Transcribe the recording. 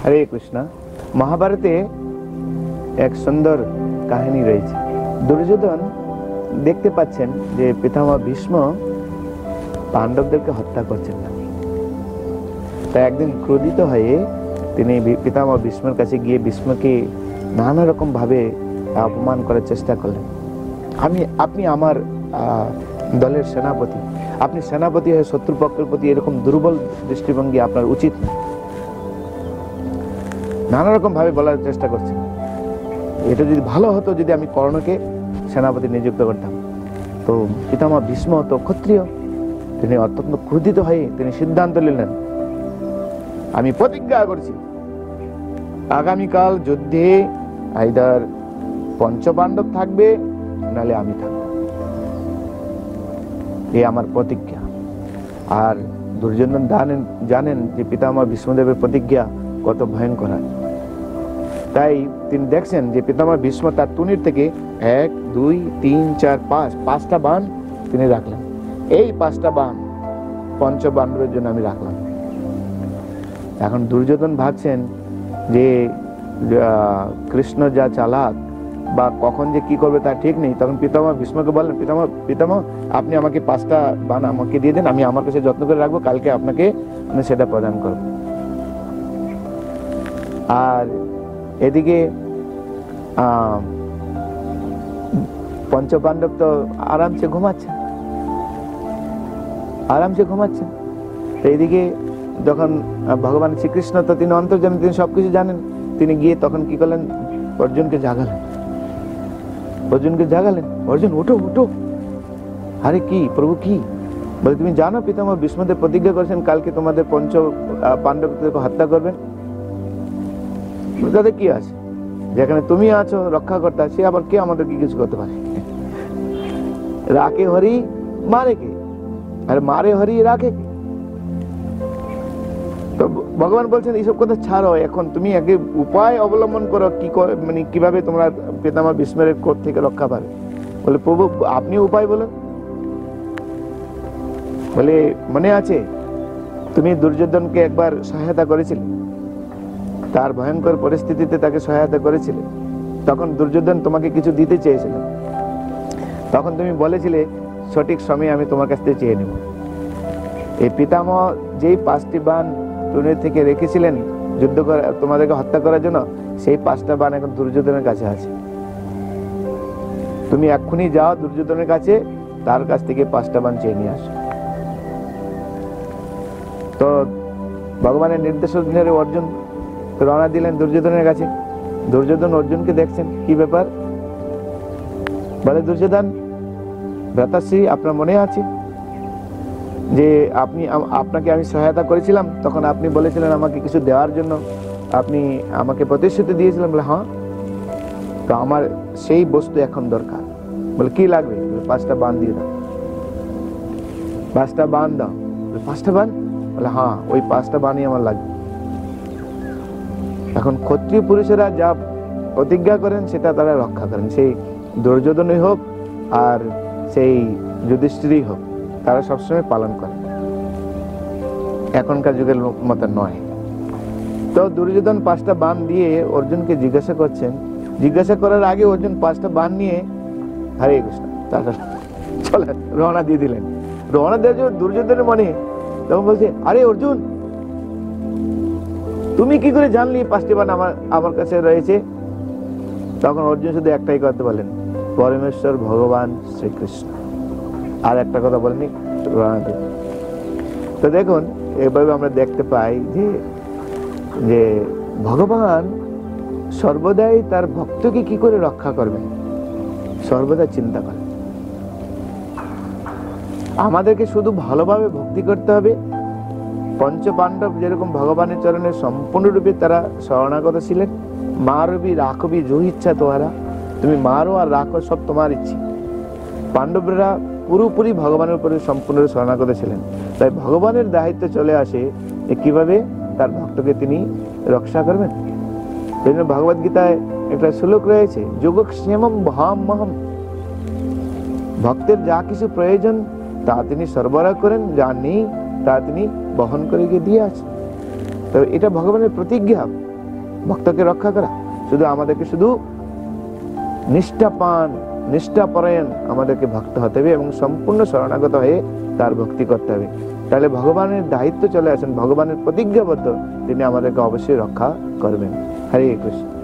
হরে কৃষ্ণ। মহাভারতে এক সুন্দর কাহিনী রয়েছে। দুর্যোধন দেখতে পাচ্ছেন যে পিতামহ ভীষ্ম পাণ্ডবদেরকে হত্যা করছেন না। তাই একদিন ক্রোধিত হয়ে তিনি পিতামহ ভীষ্মের কাছে গিয়ে ভীষ্মকে নানা রকম ভাবে অপমান করার চেষ্টা করলেন। আপনি আমার দলের সেনাপতি, আপনি সেনাপতি হয়ে শত্রুপক্ষের প্রতি এরকম দুর্বল দৃষ্টিভঙ্গি আপনার উচিত না। নানা রকম ভাবে বলার চেষ্টা করছেন। এটা যদি ভালো হতো যদি আমি কর্ণকে সেনাপতি নিযুক্ত করতাম। তো পিতামহ ভীষ্ম তো ক্ষত্রিয়, তিনি অত্যন্ত ক্রোধিত হয়ে তিনি সিদ্ধান্ত নিলেন, আমি প্রতিজ্ঞা করছি আগামীকাল যুদ্ধে আইদার পঞ্চপাণ্ডব থাকবে নালে আমি থাকবো, এই আমার প্রতিজ্ঞা। আর দুর্যোধন জানেন যে পিতামহ ভীষ্মদেবের প্রতিজ্ঞা কত ভয়ঙ্কর। তাই তিনি দেখছেন যে পিতামহ ভীষ্ম তার তুনির থেকে 1 2 3 4 5 5টা বাণ তিনি রাখলেন। এই 5টা বাণ পঞ্চপাণ্ডবের জন্য আমি রাখলাম। এখন দুর্যোধন ভাবছেন যে কৃষ্ণ যা চালাক বা কখন যে কি করবে তার ঠিক নেই। তখন পিতামহ ভীষ্মকে বললেন, পিতামহ আপনি আমাকে 5টা বাণ আমাকে দিয়ে দেন, আমি আমার কাছে যত্ন করে রাখবো, কালকে আপনাকে আমি সেটা প্রদান করব। আর এদিকে পঞ্চপাণ্ডব তো আরামসে ঘুমাচ্ছেন। এইদিকে যখন ভগবান শ্রীকৃষ্ণ তো তিনি অন্তর্যামী, তিনি সবকিছু জানেন। তিনি গিয়ে তখন কি করলেন, অর্জুনকে জাগালেন। অর্জুন উঠো। আরে কি প্রভু, কি বলে? তুমি জানো পিতামহ ভীষ্মদেব প্রতিজ্ঞা করেছেন কালকে তোমাদের পঞ্চ পাণ্ডবদেরকে হত্যা করবেন। তাদের কি আছে, যেখানে তুমি আছো রক্ষাকর্তা, সে আবার কে আমাদের কি কিছু করতে পারে? রাখে হরি মারে কে, আর মারে হরি রাখে কে? তো ভগবান বলছেন এইসব কথা ছাড়ো, এখন তুমি আগে উপায় অবলম্বন করো, মানে কিভাবে তোমরা পিতামহ ভীষ্মের কোপ থেকে রক্ষা পাবে। বলে প্রভু আপনি উপায় বলেন। বলে মনে আছে তুমি দুর্যোধনকে একবার সহায়তা করেছিলে, তার ভয়ঙ্কর পরিস্থিতিতে তাকে সহায়তা করেছিলে। তখন দুর্যোধন তোমাকে কিছু দিতে চেয়েছিলেন, তখন তুমি বলেছিলে সঠিক সময়ে আমি তোমার কাছ থেকে চেয়ে নেব। এই পিতামহ যেই 5টি বাণ তুনির থেকে রেখেছিলেন যুদ্ধ করে তোমাদেরকে হত্যা করার জন্য, সেই 5টা বাণ এখন দুর্যোধনের কাছে আছে। তুমি এক্ষুনি যাও দুর্যোধনের কাছে, তার কাছ থেকে 5টা বাণ চেয়ে নিয়ে আসো। তো ভগবানের নির্দেশ অনুসারে অর্জুন রওনা দিলেন দুর্যোধনের কাছে। দুর্যোধন অর্জুনকে দেখছেন, কি ব্যাপার? বলে দুর্যোধন, ভ্রাতাশ্রী আপনার মনে আছে যে আপনাকে আমি সহায়তা করেছিলাম, তখন আপনি বলেছিলেন আমাকে কিছু দেওয়ার জন্য, আপনি আমাকে প্রতিশ্রুতি দিয়েছিলেন। বলে হ্যাঁ, তো আমার সেই বস্তু এখন দরকার। বলে কি লাগবে? 5টা বাণ দিয়ে দাও। 5টা বাণ দাও। 5টা বাণ? বলে হ্যাঁ, ওই 5টা বাণই আমার লাগবে। এখন ক্ষত্রিয় পুরুষেরা যা প্রতিজ্ঞা করেন সেটা তারা রক্ষা করেন, সেই দুর্যোধনই হোক আর সেই যুধিষ্ঠিরই হোক, তারা সবসময় পালন করে, এখনকার যুগের মতো নয়। তো দুর্যোধন 5টা বাণ দিয়ে অর্জুনকে জিজ্ঞাসা করছেন। জিজ্ঞাসা করার আগে অর্জুন 5টা বাণ নিয়ে হরে কৃষ্ণ চলে রওনা দিয়ে দিলেন। রওনা দিয়ে দুর্যোধনের মনে তখন বলছে, আরে অর্জুন তুমি কি করে জানলি 5টি বাণ আমার কাছে রয়েছে? তখন অর্জুন শুধু একটাই কথা বলেন, পরমেশ্বর ভগবান শ্রীকৃষ্ণ। আর একটা কথা বলেনি। তো দেখুন এভাবে আমরা দেখতে পাই যে ভগবান সর্বদাই তার ভক্তকে কি করে রক্ষা করবেন সর্বদা চিন্তা করেন। আমাদেরকে শুধু ভালোভাবে ভক্তি করতে হবে। পঞ্চপাণ্ডব যেরকম ভগবানের চরণে সম্পূর্ণরূপে তারা শরণাগত ছিলেন। মারবি রাখবি যো ইচ্ছা তোমারা, তুমি মারো আর রাখো, সব তোমার ইচ্ছে। পাণ্ডবরা পুরোপুরি ভগবানের উপরে সম্পূর্ণ শরণাগত ছিলেন। তাই ভগবানের দায়িত্ব চলে আসে যে কিভাবে তার ভক্তকে তিনি রক্ষা করবেন। এই জন্য ভগবদ গীতায় একটা শ্লোক রয়েছে, যোগক্ষেমম ভামহম। ভক্তের যা কিছু প্রয়োজন তা তিনি সরবরাহ করেন, যা নেই তা তিনি বহন করে গিয়ে দিয়ে আছেন। তো এটা ভগবানের প্রতিজ্ঞা ভক্তকে রক্ষা করা। শুধু আমাদেরকে শুধু নিষ্ঠাপান নিষ্ঠাপরায়ণ আমাদেরকে ভক্ত হতে হবে এবং সম্পূর্ণ শরণাগত হয়ে তার ভক্তি করতে হবে। তাহলে ভগবানের দায়িত্ব চলে আসেন, ভগবানের প্রতিজ্ঞাবদ্ধ, তিনি আমাদেরকে অবশ্যই রক্ষা করবেন। হরে কৃষ্ণ।